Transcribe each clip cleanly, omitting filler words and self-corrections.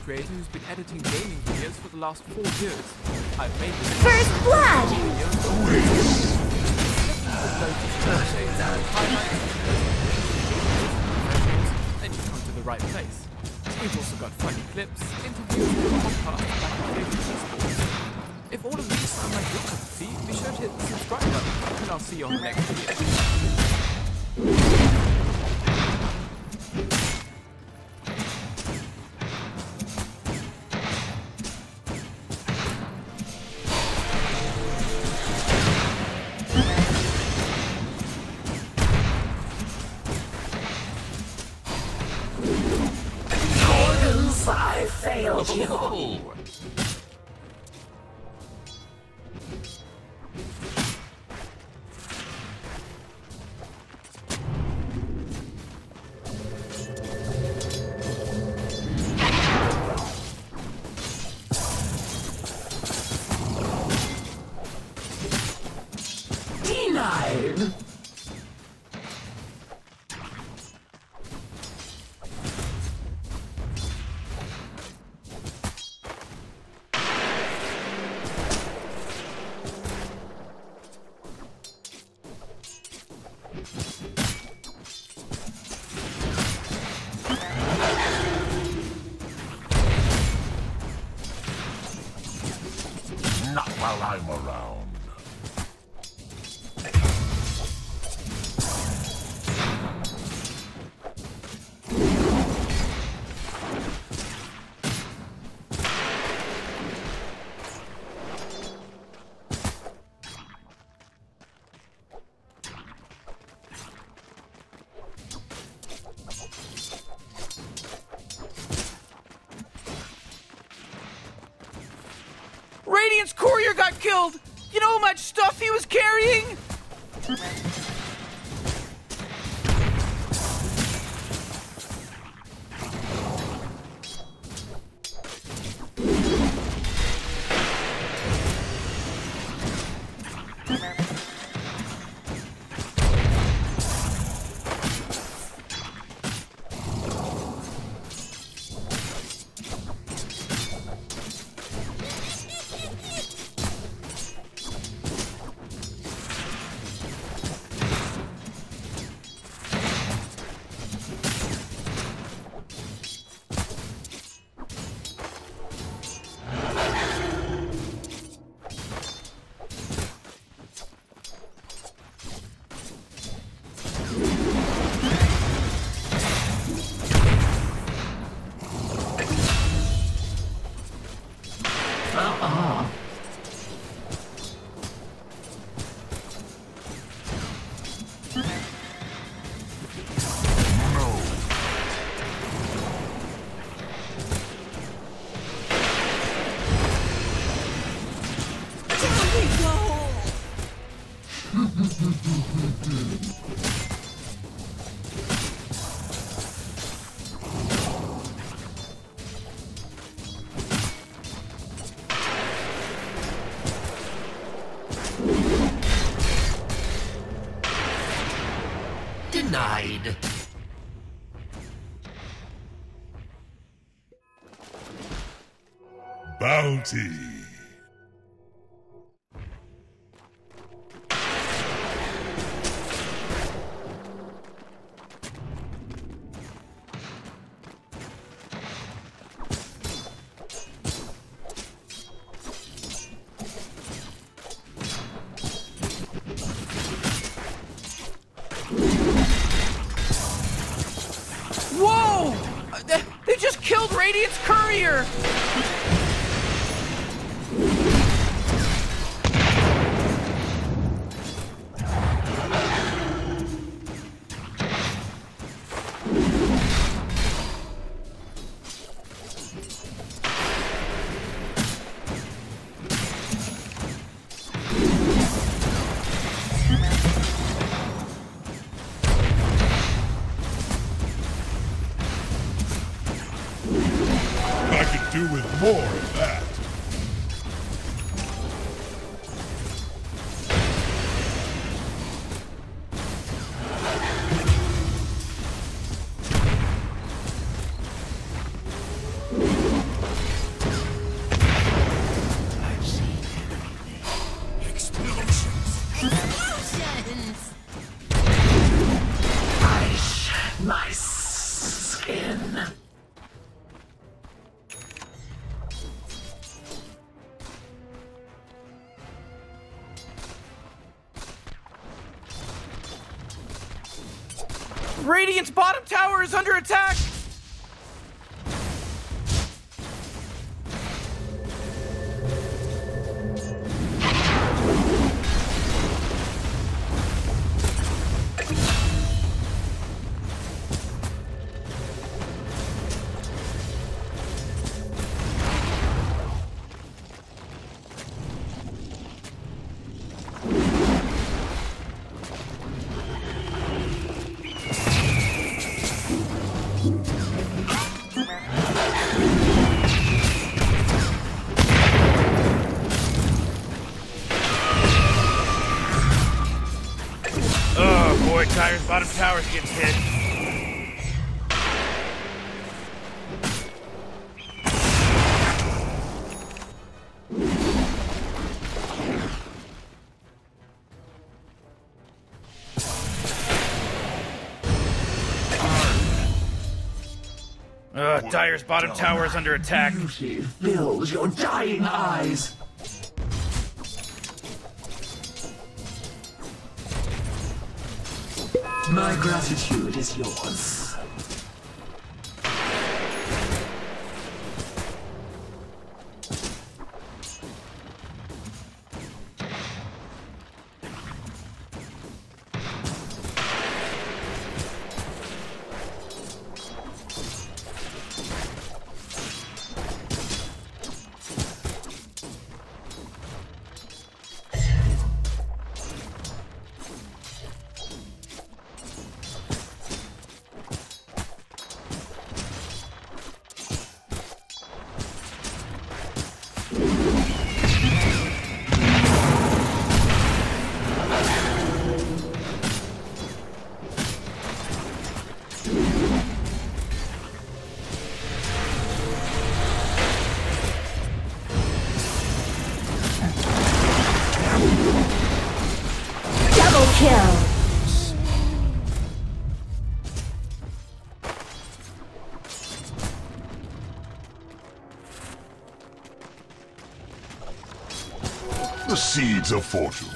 creator who's been editing gaming videos for the last 4 years. I've made this First blood! Then you come to the right place. We've also got funny clips, interviews, and podcasts about your favorite esports. If all of these sound like your cup of tea, be sure to hit the subscribe button, and I'll see you on the next video. I failed you. Denied. Not while I'm around. Radiant's courier got killed! You know how much stuff he was carrying? Denied. Bounty. Whoa! They just killed Radiant's courier! I could do with more of that. my skin. Radiant's bottom tower is under attack! Oh boy, Tire's bottom tower's getting hit. Tire's bottom tower is under attack. Beauty fills your dying eyes. My gratitude is yours. Double kill. The seeds of fortune.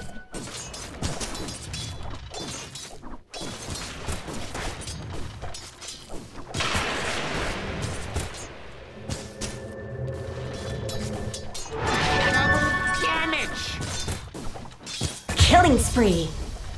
Killing spree.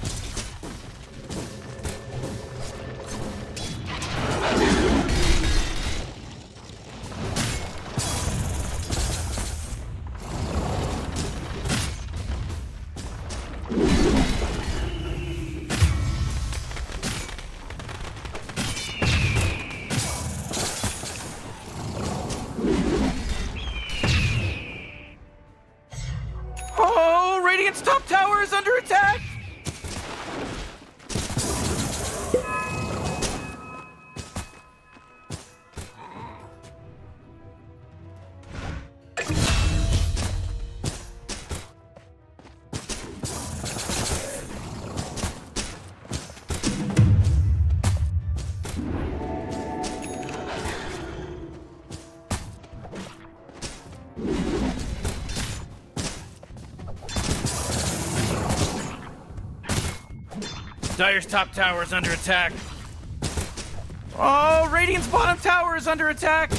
Oh, Radiant's top tower is under attack! Dire's top tower is under attack. Oh, Radiant's bottom tower is under attack!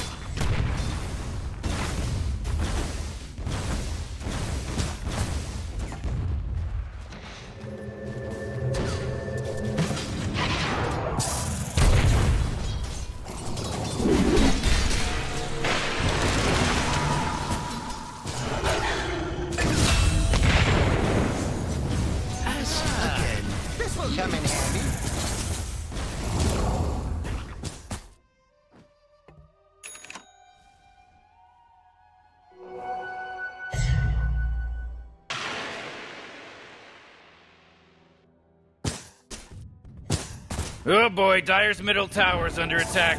This will come in handy. Oh boy, Dire's middle tower is under attack.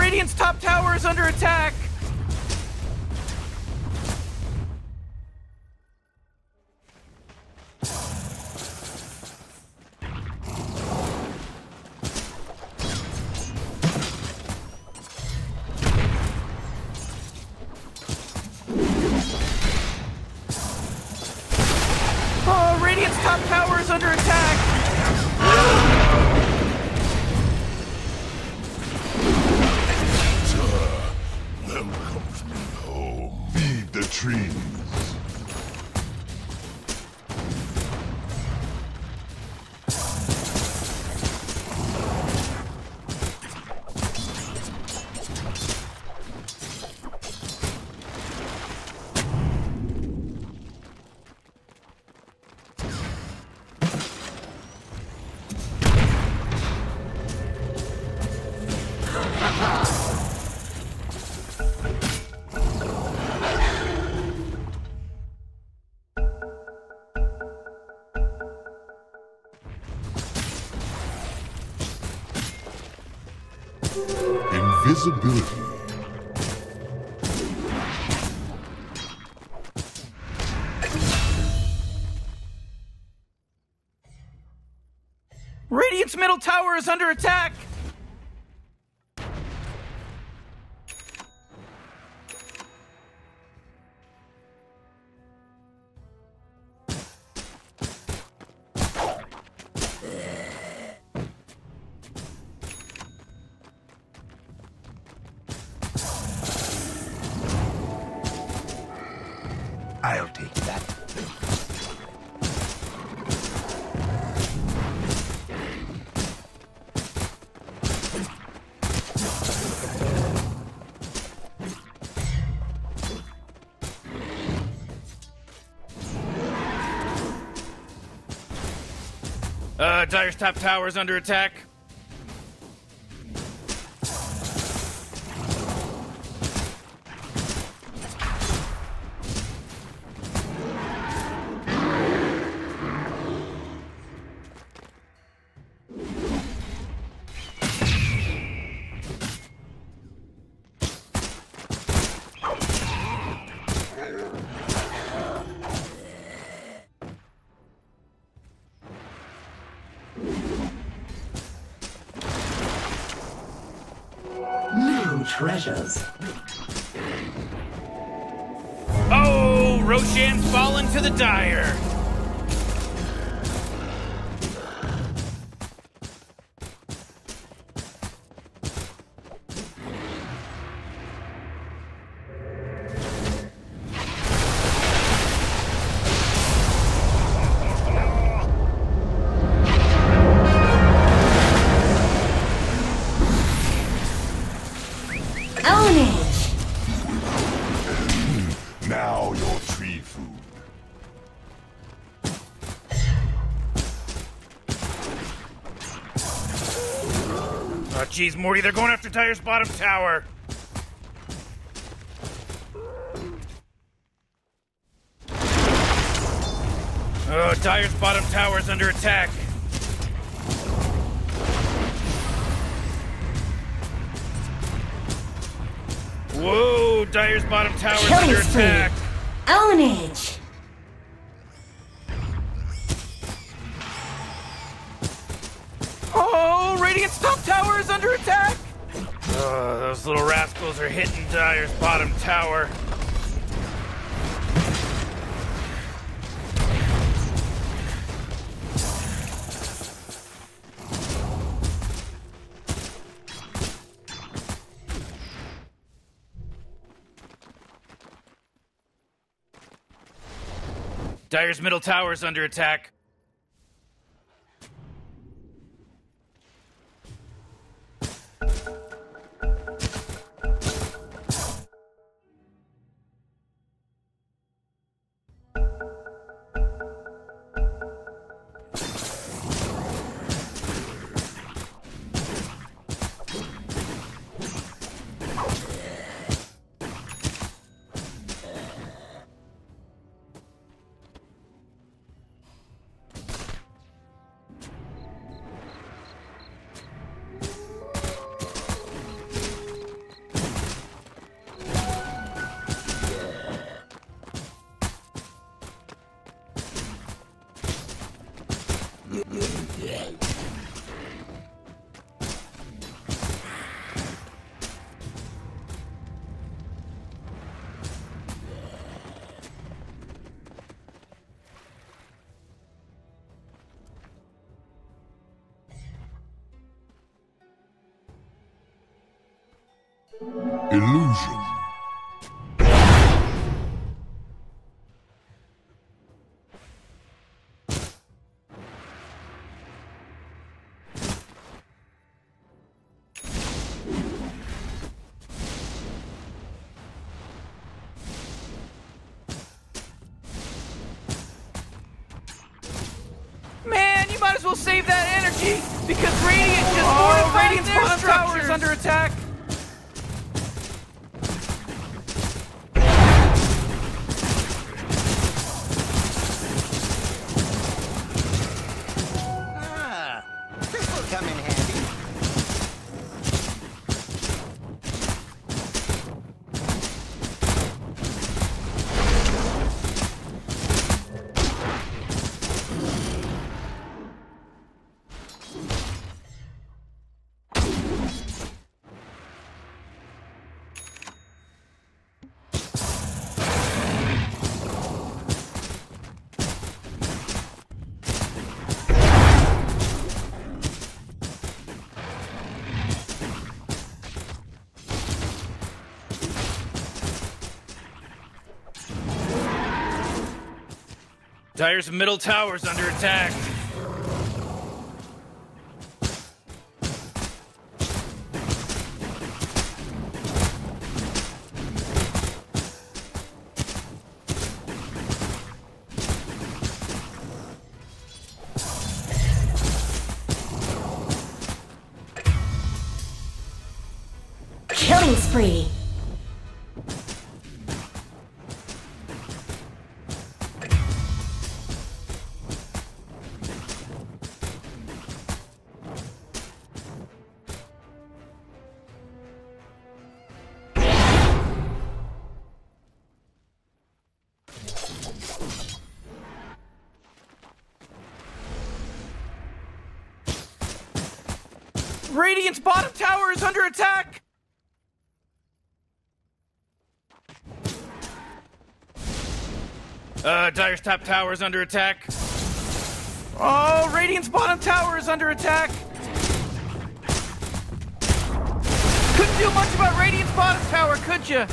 Radiant's top tower is under attack! Oh, Radiant's top tower is under attack! Welcome me home. Feed the trees. Invisibility. Radiant's middle tower is under attack! I'll take that. Dire's top tower is under attack. New treasures. Oh, Roshan's fallen to the Dire. Ownage. Now your tree food. Oh, jeez, Morty, they're going after Dire's bottom tower. Oh, Dire's bottom tower is under attack. Whoa, Dire's bottom tower is Killing under spree. attack. Ownage. Oh, Radiant's top tower is under attack! Oh, those little rascals are hitting Dire's bottom tower. Dire's middle tower is under attack. Illusion. Man, you might as well save that energy because Radiant just fortified Radiant's their bottom tower is structures. under attack. Ah, this will come in handy. Dire's middle tower's under attack. Killing spree. Radiant's bottom tower is under attack. Dire's top tower is under attack. Oh, Radiant's bottom tower is under attack. Couldn't do much about Radiant's bottom tower, could you?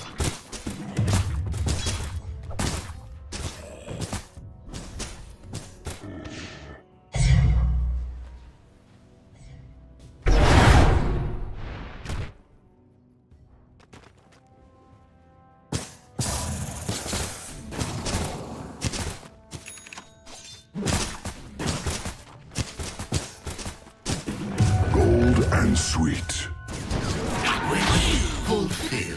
Gold and sweet. Fulfill.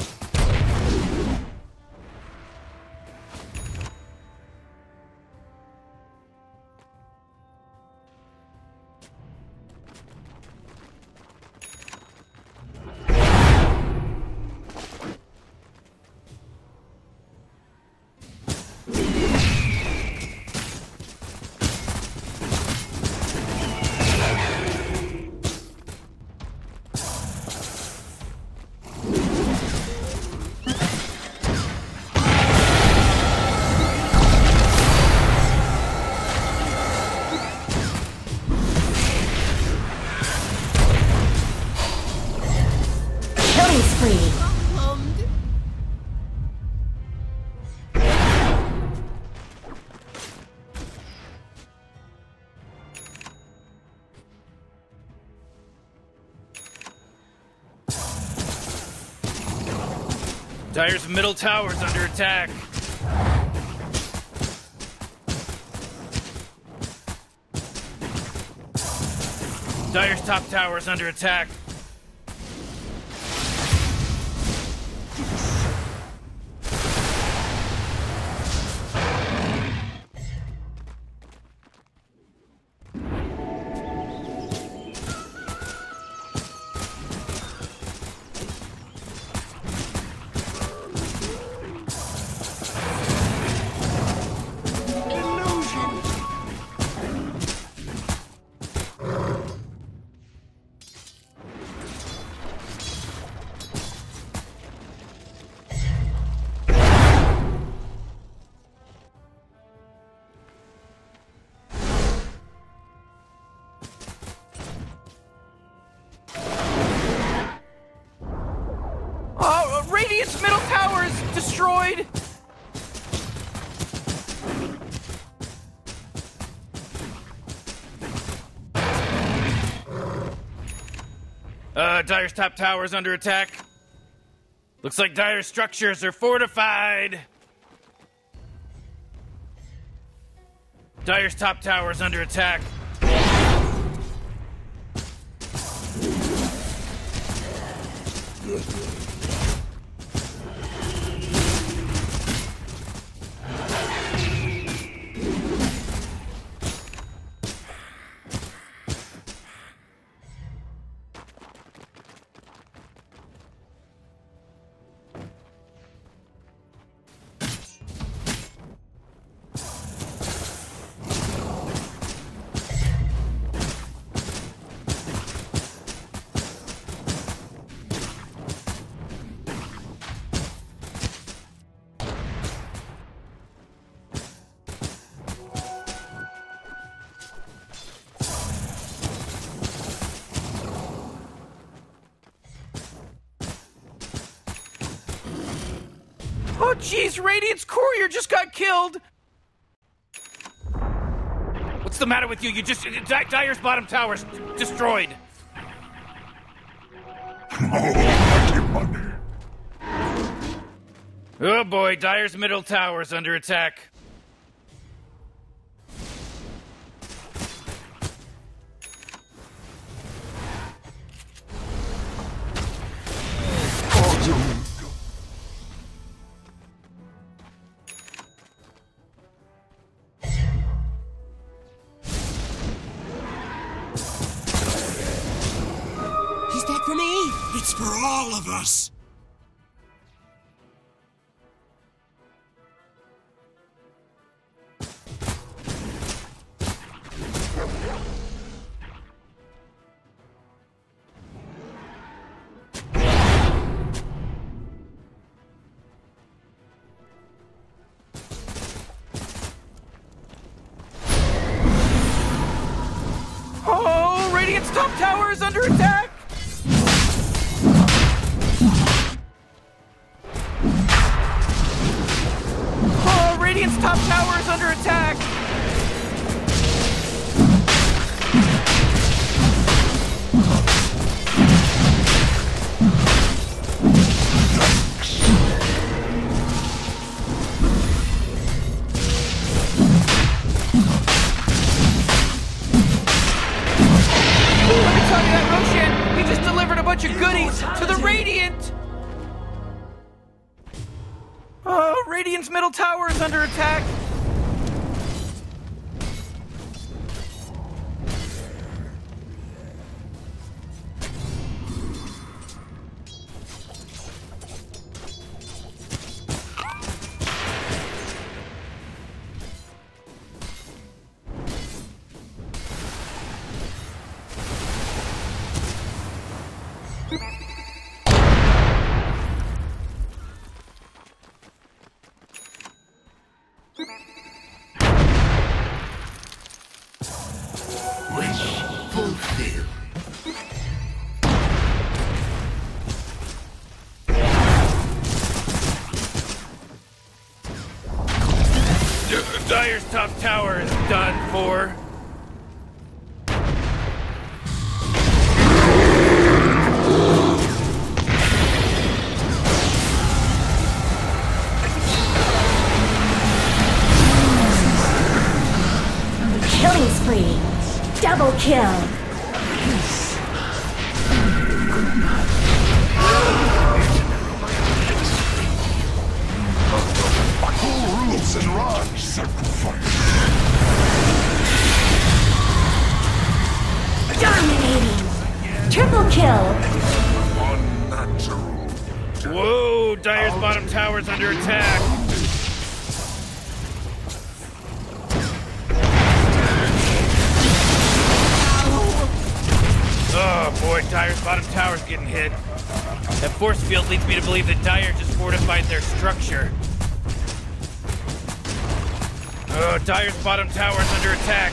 Killing spree. Dire's middle tower's under attack. Dire's top tower's under attack. Dyer's middle tower is destroyed! Dyer's top tower is under attack. Looks like Dyer's structures are fortified. Dyer's top tower is under attack. Oh, jeez, Radiant's courier just got killed! What's the matter with you? Dyer's bottom tower's destroyed. Oh boy, Dyer's middle tower's under attack. It's for all of us! Oh, Radiant's top tower is under attack! Radiant's top tower is under attack! Let me tell you that Roshan, he just delivered a bunch of goodies to the Radiant! Radiant's middle tower is under attack! Dyer's top tower is done for. Killing spree. Double kill. Rules and rods, sacrifice. Dominating. Triple kill. Unnatural. Whoa, Dyer's bottom tower's under attack. Oh boy, Dyer's bottom tower's getting hit. That force field leads me to believe that Dyer just fortified their structure. Oh, Dyer's bottom tower's under attack.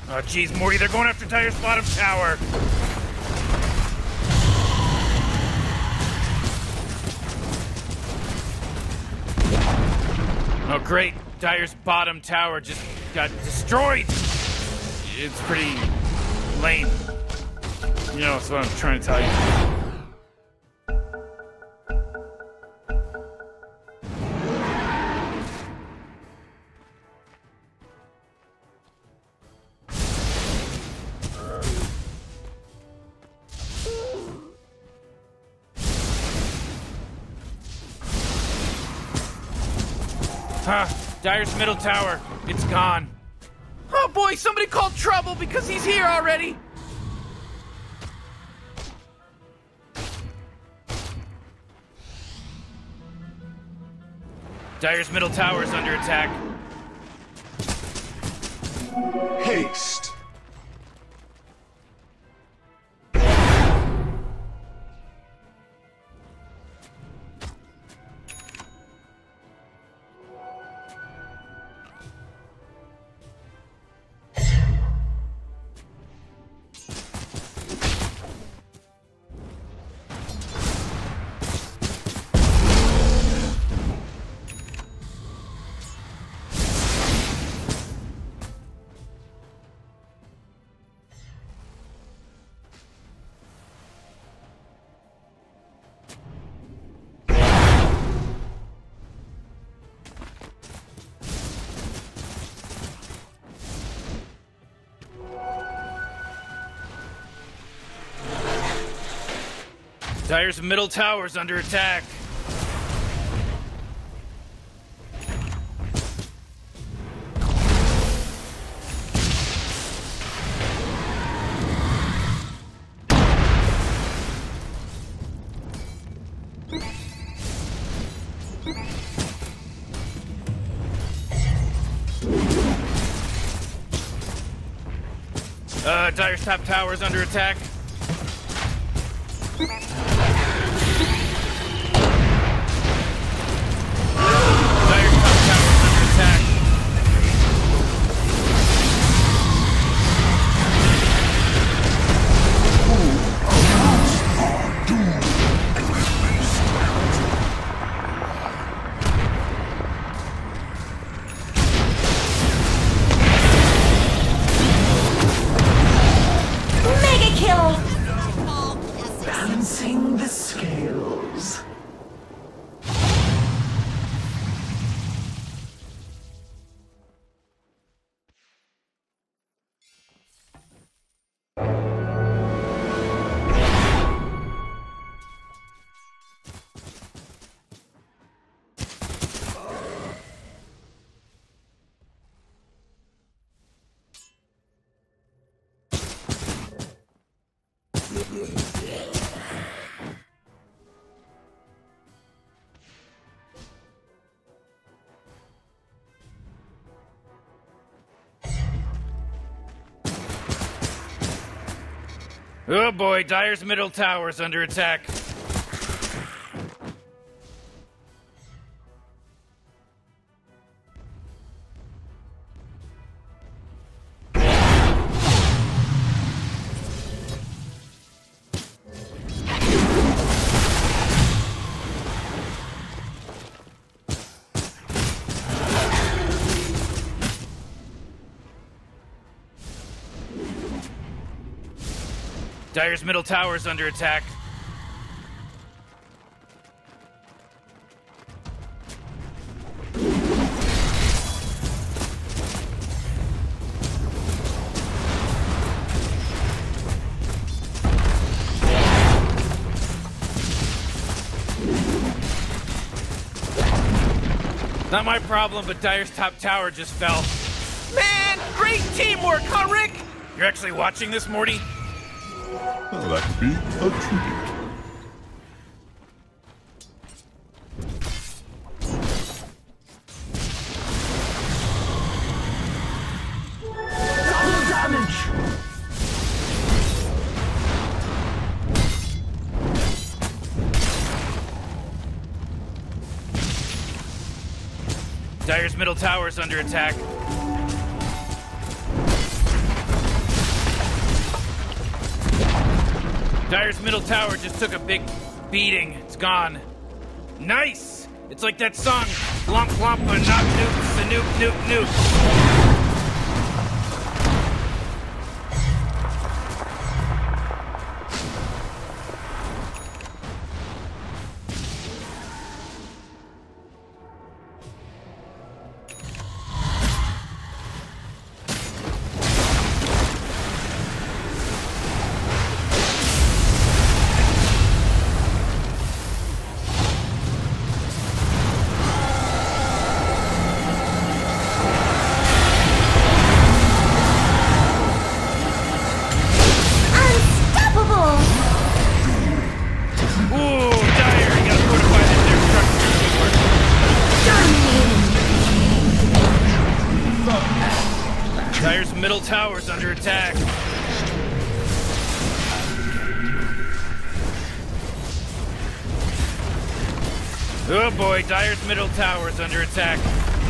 Oh, jeez, Morty, they're going after Dire's bottom tower. Oh, great. Dire's bottom tower just got destroyed. It's pretty lame. You know, that's what I'm trying to tell you. Dire's middle tower, it's gone. Oh boy, somebody called trouble because he's here already. Dire's middle tower is under attack. Haste. Dire's middle tower is under attack. Dire's top tower is under attack. Balancing the scales. Oh boy, Dire's middle tower is under attack. Dire's middle tower is under attack. Not my problem, but Dire's top tower just fell. Man, great teamwork, huh, Rick? You're actually watching this, Morty? Well, that could be a tribute. Double damage! Dire's middle tower is under attack. Dire's middle tower just took a big beating. It's gone. Nice! It's like that song, Glomp Glomp, but not nukes, a nuke, nuke, nuke. Middle tower's under attack. Oh boy, Dire's middle tower's under attack.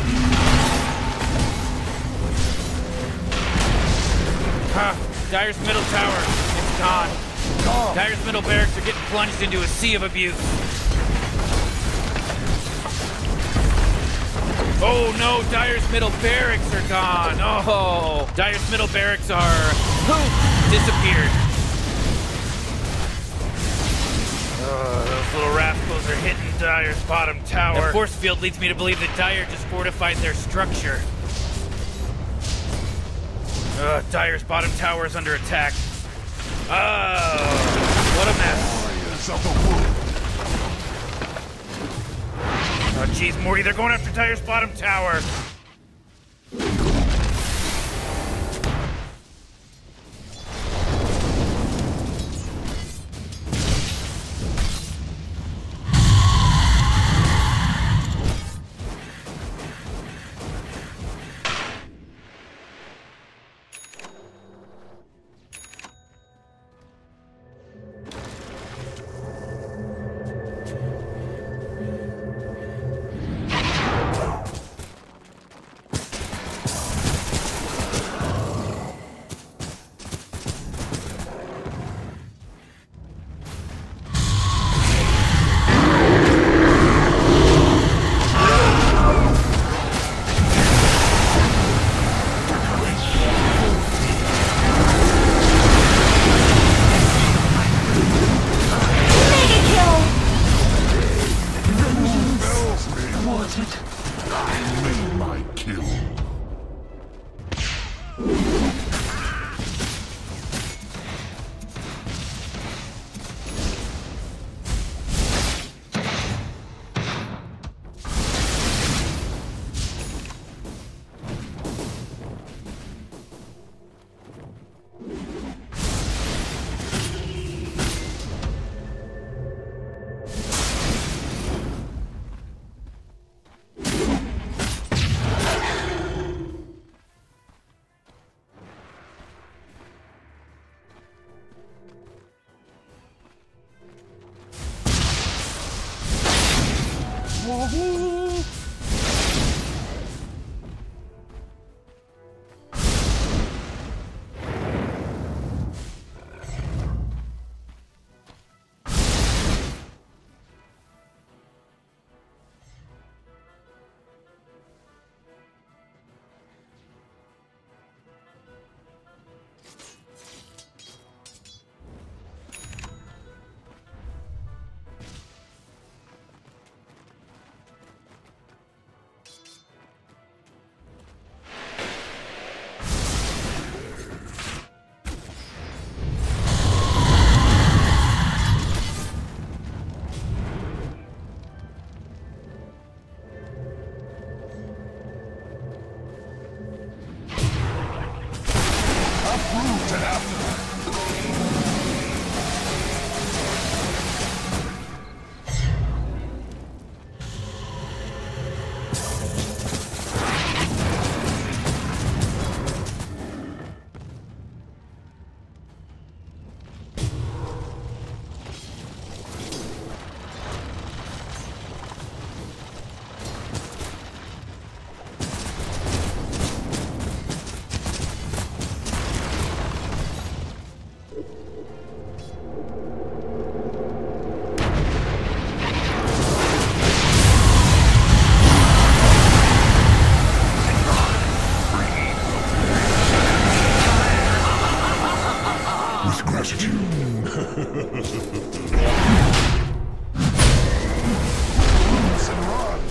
Huh, Dire's middle tower, it's gone. Dire's middle barracks are getting plunged into a sea of abuse. Oh no, Dire's middle barracks are gone. Oh, Dire's middle barracks are disappeared. Those little rascals are hitting Dire's bottom tower. The force field leads me to believe that Dire just fortified their structure. Dire's bottom tower is under attack. Oh, what a mess. Oh, jeez, Morty, they're going after Dire's bottom tower. and run.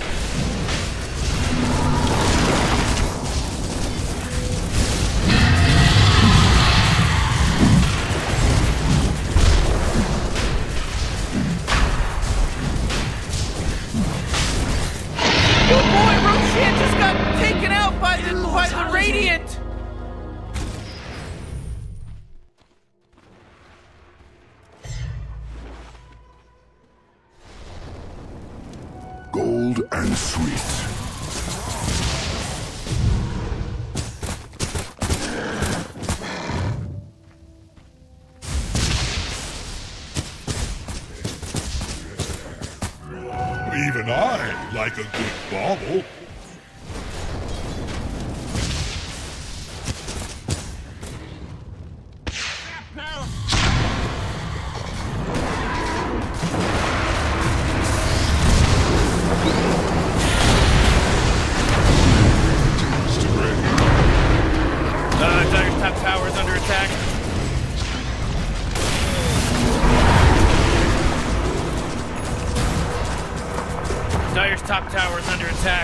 Oh boy, Roshan just got taken out by the Radiant! Gold and sweet. Even I like a good bauble. Tiger's top tower is under attack. Dire's top tower is under attack.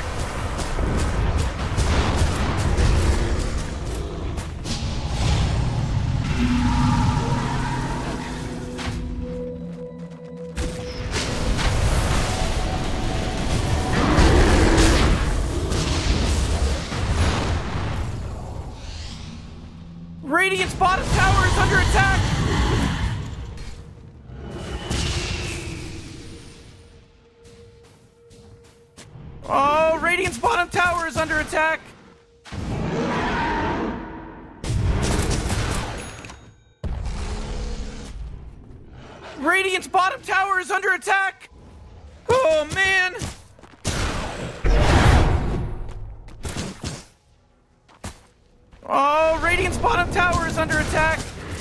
Radiant's bottom tower is under attack! Oh, Radiant's bottom tower is under attack! Radiant's bottom tower is under attack! Oh, man! Oh, Radiant's bottom tower is under attack!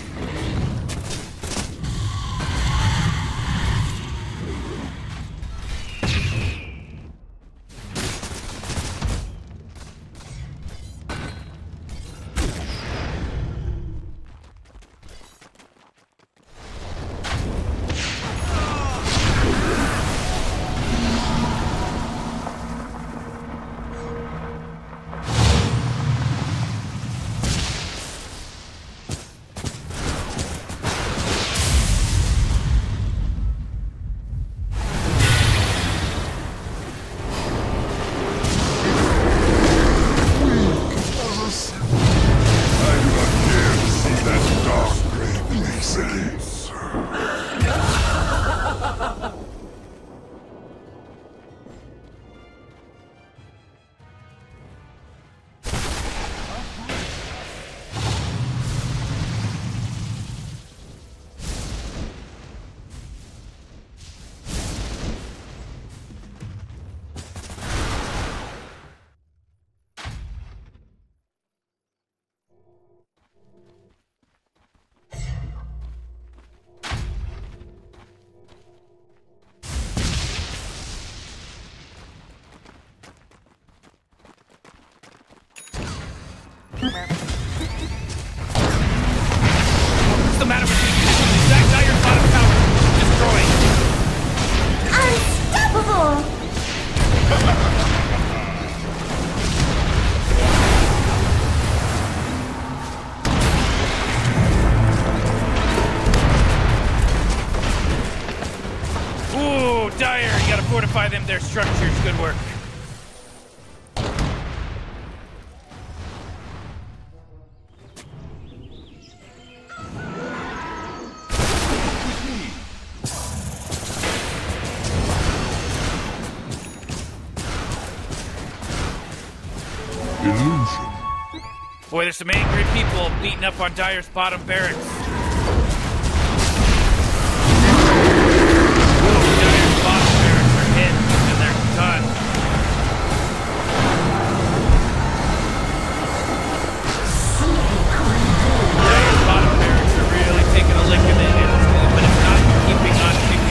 What's the matter with you? That Dire's bottom tower destroyed. Ooh, Dire, you gotta fortify them, their structures. Good work. Illusion. Boy, there's some angry people beating up on Dire's bottom barracks. Dire's bottom barracks are hit, and they're done. Dire's bottom barracks are really taking a lick of it, but it's not keeping on kicking.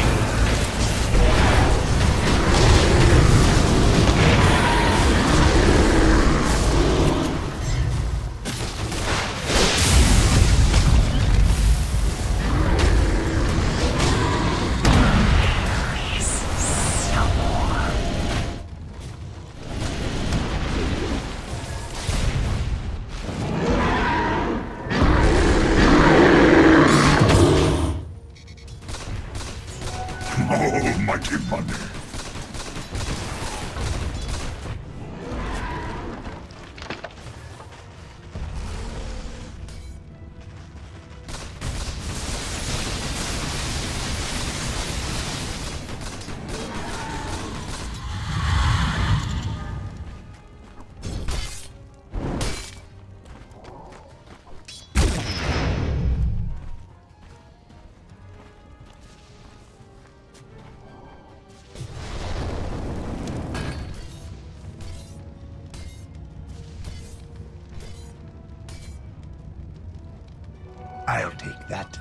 pocket money. I'll take that.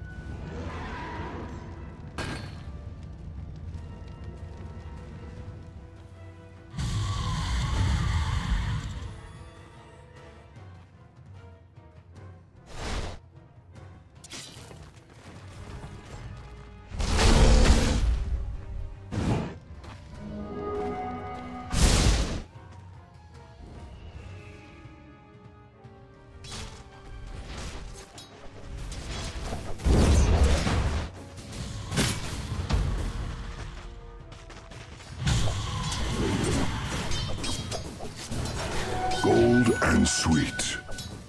Gold and sweet.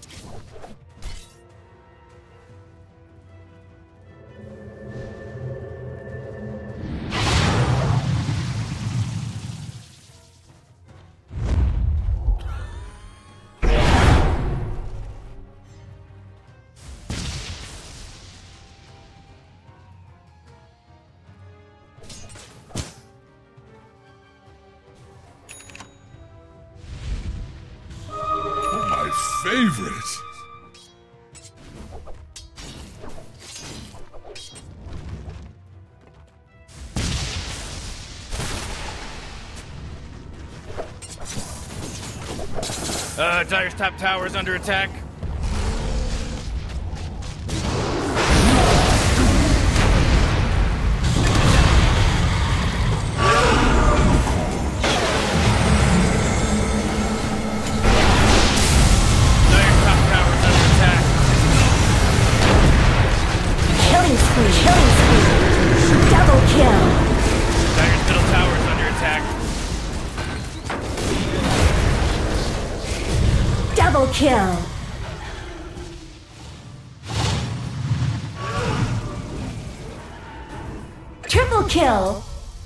Favorite. Dire's top tower is under attack. Double kill. Triple kill.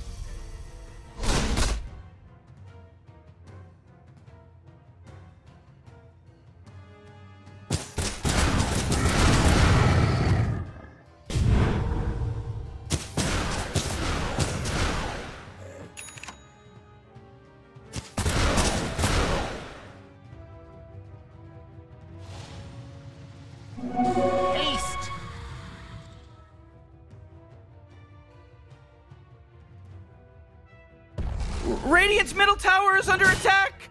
Radiant's middle tower is under attack!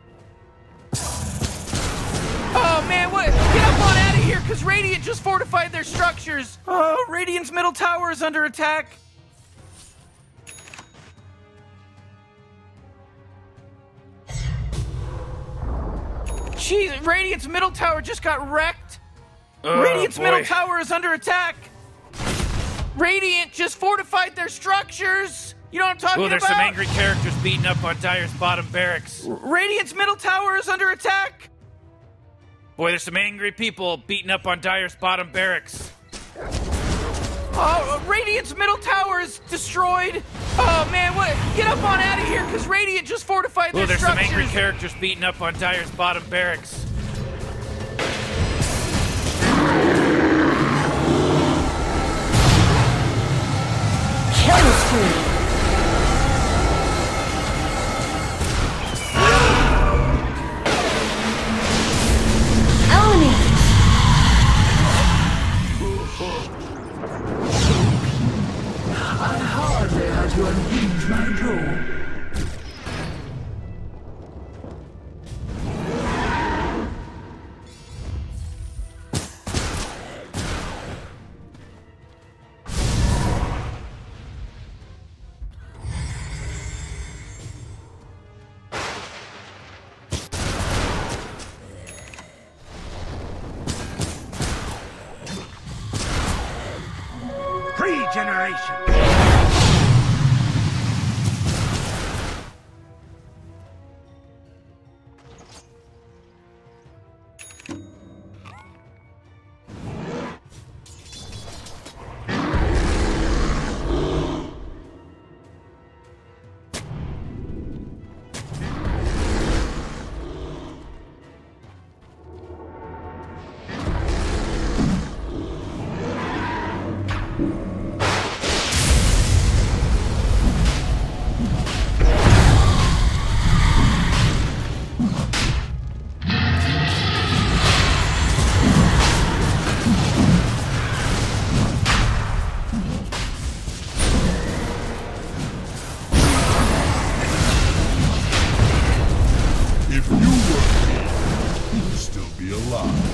Oh man, what? Get up on out of here, because Radiant just fortified their structures! Oh, Radiant's middle tower is under attack! Jeez, Radiant's middle tower just got wrecked! Radiant's middle tower is under attack! Radiant just fortified their structures! You know what I'm talking about? There's some angry characters beating up on Dire's bottom barracks. Radiant's middle tower is under attack! Boy, there's some angry people beating up on Dire's bottom barracks. Oh, Radiant's middle tower is destroyed! Oh man, what? Get up on out of here, because Radiant just fortified their structures! There's some angry characters beating up on Dire's bottom barracks. Killing spree. I hardly had to unhinge my drone. Regeneration. If you were here, you'd still be alive.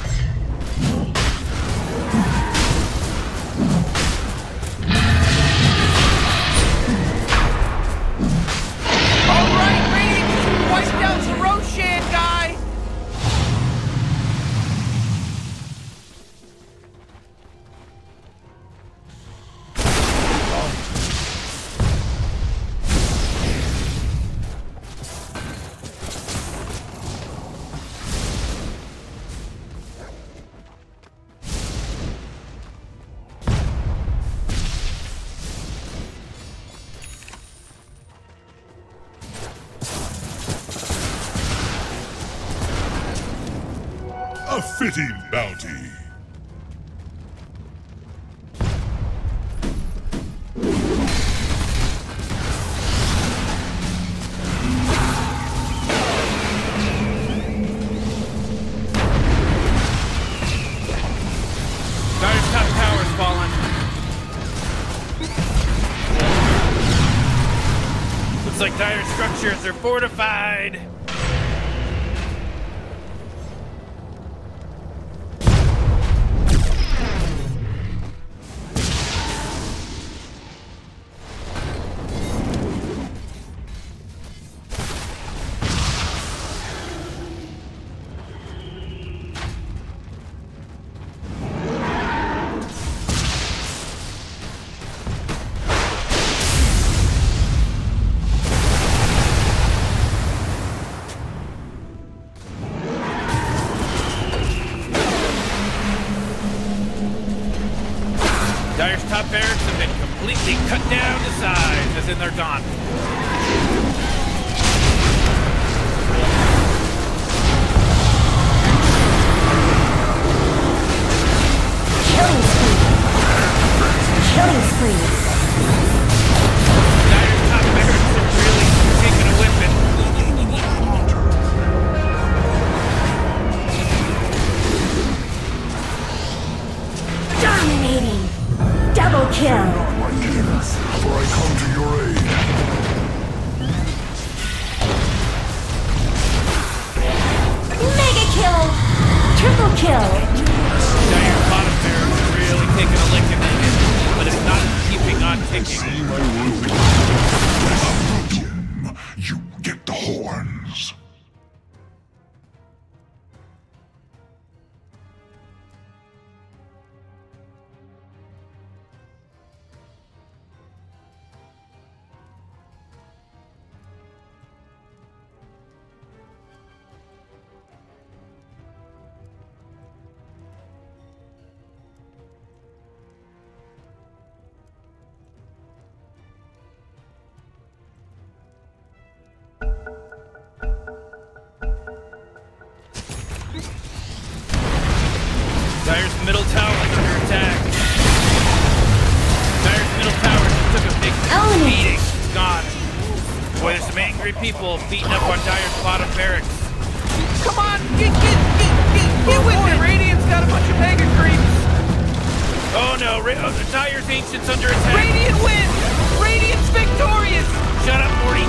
All right, Radiant just wiped out the Roshan guy. A fitting bounty. Dire's top tower's fallen. Looks like Dire's structures are fortified. Dire's top barracks have been completely cut down to size, as in they're gone. Killing spree. Killing spree. Dire's top barracks have really taken a whipping. Dominating. Double kill. My king, for I come to your aid. Mega kill. Triple kill. Dire's bottom barracks have really taken a licking, but it's not keeping on ticking. See my will. King, you get the horns. Dire's middle tower is under attack. Dire's middle tower just took a big beating. It's gone. Boy, there's some angry people beating up on Dire's bottom barracks. Come on, get with it. Radiant's got a bunch of mega creeps. Oh no, Dire's Ancient's under attack. Radiant wins. Radiant's victorious. Shut up, Morty.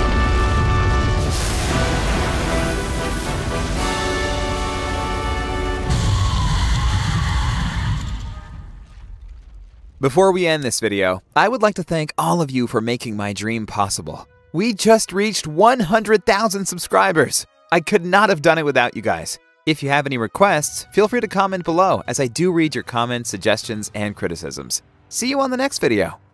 Before we end this video, I would like to thank all of you for making my dream possible. We just reached 100,000 subscribers. I could not have done it without you guys. If you have any requests, feel free to comment below, as I do read your comments, suggestions, and criticisms. See you on the next video.